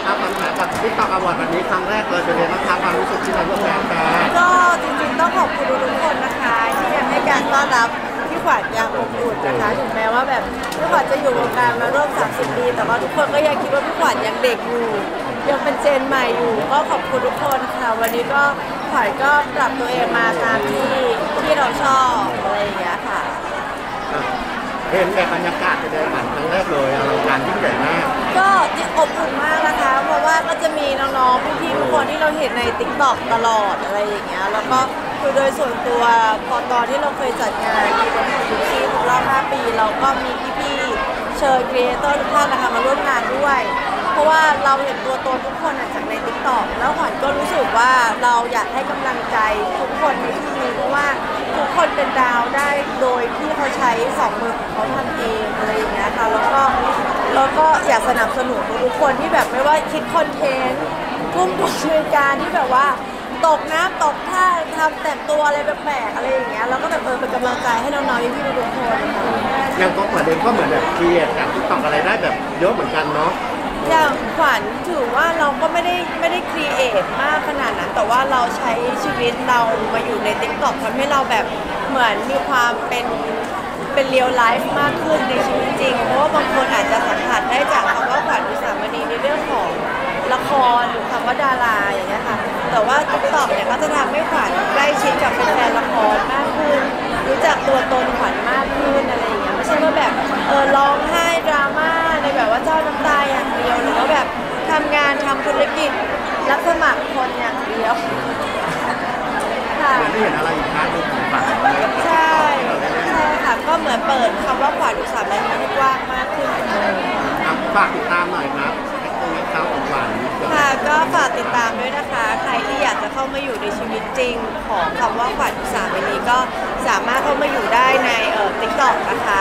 ครับคำถามจากติ๊กต็อกอวอร์ดวันนี้ครั้งแรกเลยเป็นไงบ้างครับความรู้สึกที่มาร่วมงานกันก็จริงๆต้องขอบคุณทุกคนนะคะที่ยังให้การต้อนรับพี่ขวัญอย่างอบอุ่นนะคะถึงแม้ว่าแบบพี่ขวัญจะอยู่วงการมาร่วม30 ปีแต่ว่าทุกคนก็ยังคิดว่าพี่ขวัญยังเด็กอยู่ยังเป็นเจนใหม่อยู่ก็ขอบคุณทุกคนค่ะวันนี้ก็ขวัญก็ปรับตัวเองมาตามที่เราชอบอะไรอย่างเงี้ยค่ะเห็นแบบบรรยากาศไปเดินผ่านครั้งแรกเลยอลังการยิ่งใหญ่มากก็อบอุ่นมากนะคะเพราะว่าก็จะมีน้องๆพี่ๆทุกคนที่เราเห็นใน TikTok ตลอดอะไรอย่างเงี้ยแล้วก็คือโดยส่วนตัวพอตอนที่เราเคยจัดงานอีเวนต์ของทุกที่ครบรอบ5 ปีเราก็มีพี่ๆเชิญครีเอเตอร์ทุกท่านนะคะมาร่วมงานด้วยเพราะว่าเราเห็นตัวตนทุกคนจากใน TikTok แล้วขวัญก็รู้สึกว่าเราอยากให้กำลังใจทุกคนในที่นี้เพราะว่าทุกคนเป็นดาวได้โดยที่เขาใช้2 มือของเขาทำเองอะไรอย่างเงี้ยค่ะแล้วก็อยากสนับสนุนทุกคนที่แบบไม่ว่าคิดคอนเทนต์ทุ่มทุนในการที่แบบว่าตกน้ำตกท่าทำแต่งตัวอะไรแปลกๆอะไรอย่างเงี้ยเราก็แบบเป็นกำลังใจให้น้องๆพี่ๆทุกคนยังก็เหมือนเดิมก็เหมือนแบบครีเอทกับติ๊กต็อกอะไรได้แบบเยอะเหมือนกันเนาะอย่างขวัญถือว่าเราก็ไม่ได้ครีเอทมากขนาดนั้นแต่ว่าเราใช้ชีวิตเรามาอยู่ใน TikTok ทำให้เราแบบเหมือนมีความเป็นเรียลไลฟ์มากขึ้นในชีวิตจริงเพราะว่าบางคนอาจจะสัมผัสได้จากคำว่าขวัญอุสามณีในเรื่องของละครหรือคำว่าดาราอย่างเงี้ยค่ะแต่ว่า TikTok เนี่ยก็จะทำให้ขวัญใกล้ชิดกับแฟนละครมากขึ้นรู้จักตัวตนขวัญมากขึ้นอะไรอย่างเงี้ยไม่ใช่ว่าแบบร้องไห้ดราม่าในแบบว่าเจ้าน้ำตาอย่างเดียวหรือว่าแบบทำงานทำธุรกิจรับสมัครคนอย่างเดียวค่ะเหมือนได้เห็นอะไรอีกครั้งหนึ่งของฝันใช่ค่ะก็เหมือนเปิดคำว่าขวัญอุสามณีให้กว้างมากขึ้นฝากติดตามหน่อยครับตรงนี้เขาของขวัญค่ะก็ฝากติดตามด้วยนะคะใครที่อยากจะเข้ามาอยู่ในชีวิตจริงของคำว่าขวัญอุสามณีก็สามารถเข้ามาอยู่ได้ในTikTok นะคะ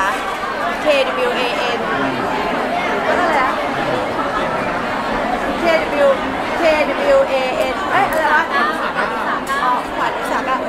KWAN ก็อะไรนะ KWAN อะไรวะขวัญอุสามะ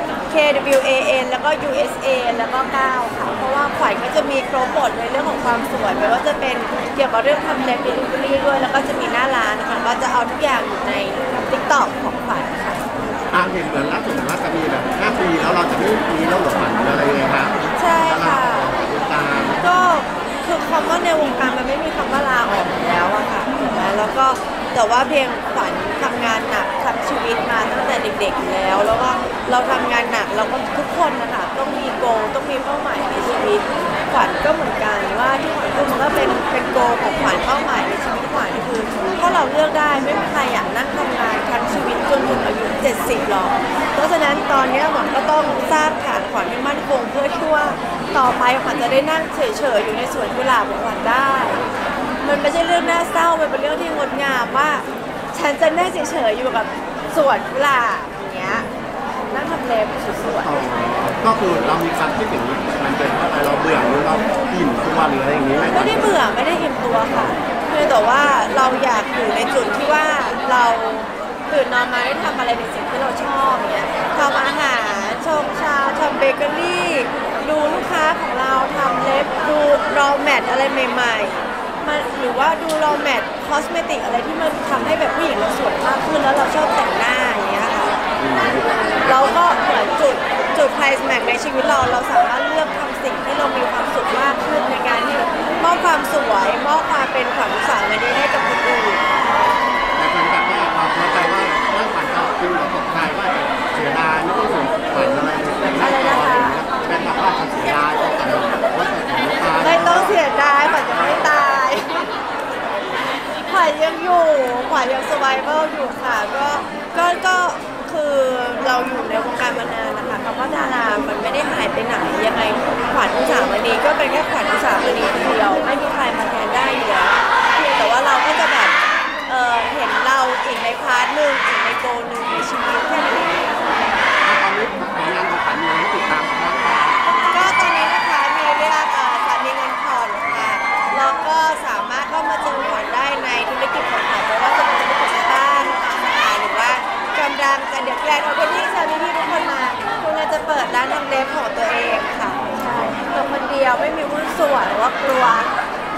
KWAN แล้วก็ USA แล้วก็9ค่ะเพราะว่าขวัญก็จะมีครบหมดในเรื่องของความสวยไม่ว่าจะเป็นเกี่ยวกับเรื่องทำเล็บดิลิเวอรี่ด้วยแล้วก็จะมีหน้าร้านนะคะก็จะเอาทุกอย่างอยู่ใน TikTok ของขวัญค่ะเห็นเหมือนล่าสุดว่าจะมีแบบ5 ปีแล้วเราจะไม่มีแล้วหรอขวัญอะไรยังไงคะใช่ค่ะก็คือคำว่าในวงการมันไม่มีคำว่าลาออกแล้วอะค่ะถูกไหมแล้วก็แต่ว่าเพียงขวัญทำงานหนักทั้งชีวิตมาตั้งแต่เด็กๆอยู่แล้วแล้วก็เราทำงานหนักเราก็ทุกคนนะคะต้องมีโกต้องมีเป้าหมายในชีวิตขวัญก็เหมือนกันว่าที่ขวัญพูดมันก็เป็นโกของขวัญเป้าหมายในชีวิตขวัญคือถ้าเราเลือกได้ไม่มีใครอยากนั่งทำงานทั้งชีวิตจนถึงอายุ70หรอกเพราะฉะนั้นตอนนี้ขวัญก็ต้องสร้างฐานขวัญให้มั่นคงเพื่อที่ว่าต่อไปขวัญจะได้นั่งเฉยๆอยู่ในสวนกุหลาบของขวัญได้มันไม่ใช่เรื่องน่าเศร้ามันเป็นเรื่องที่งดงามว่าฉันจะนั่งเฉยๆอยู่กับสวนกุหลาบอย่างเงี้ยนั่งทำเล็บสวยๆก็คือเรามีความคิดถึงมันเป็นเพราะอะไรเราเบื่อหรือเราอิ่มตัวหรืออะไรอย่างนี้ไม่ได้เบื่อไม่ได้อิ่มตัวค่ะเพียงแต่ว่าเราอยากอยู่ในจุดที่ว่าเราตื่นนอนมาได้ทำอะไรในสิ่งที่เราชอบอย่างเงี้ยทำอาหารชงชาทำเบเกอรี่ดูลูกค้าของเราทำเล็บดูรอแมทอะไรใหม่ๆมาหรือว่าดูรอแมทคอสเมติกอะไรที่มันทำให้แบบผู้หญิงเราสวยมากขึ้นแล้วเราชอบแต่งหน้าอย่างเงี้ยค่ะเราก็เหมือนจุดไคลแม็กซ์ในชีวิตเราสามารถเลือกทำสิ่งที่เรามีความสุขมากขึ้นในการที่มอบความสวยมอบความเป็นขวัญอุสามณีให้กับคนอื่นแต่เหมือนกับว่าเราเข้าใจว่าเรื่องขวัญก็คือเราตกใจว่าจะเสียดายไม่ต้องถึงขวัญอะไรนะคะแม่บอกว่าเสียดายไม่ต้องเสียดายขวัญจะไม่ตายขวัญยังอยู่ขวัญยังสไวเวอร์อยู่ค่ะก็คือเราอยู่ในวงการมานานนะคะคำว่าดารามันไม่ได้หายไปไหนยังไงขวัญอุสามณีก็เป็นแค่ขวัญอุสามณีคนเดียวไม่มีใครมาแทนได้อยู่แล้วเพียงแต่ว่าเราก็จะแบบเห็นเราอีกในพาร์ทหนึ่งอีกในโกหนึ่งในชีวิตแค่นั้นเองตอนนี้ผลงานของขวัญมีให้ติดตามบ้างคะก็ตอนนี้นะคะมีเรื่องฝันมีเงินผ่อนค่ะแล้วก็สามารถเข้ามาเจอขวัญได้ในธุรกิจของขวัญไม่ว่าจะเป็นธุรกิจบ้านนะคะหรือว่ากำลังจะเดี๋ยวแกลนเอาไปที่ชาวนี้ที่ทุกคนมาคุณจะเปิดร้านทำเล็บของตัวเองค่ะใช่ตัวคนเดียวไม่มีหุ้นส่วนหรือว่ากลัว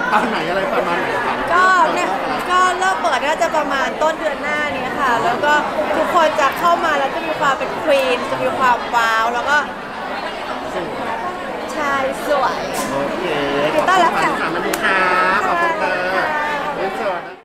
ตอนไหนอะไรประมาณไหนครับก็เนี่ยก็เริ่มเปิดน่าจะประมาณต้นเดือนหน้านี้ค่ะ แล้วก็ทุกคนจะเข้ามาแล้วจะมีความเป็นควีนจะมีความว้าวแล้วก็ชายสวย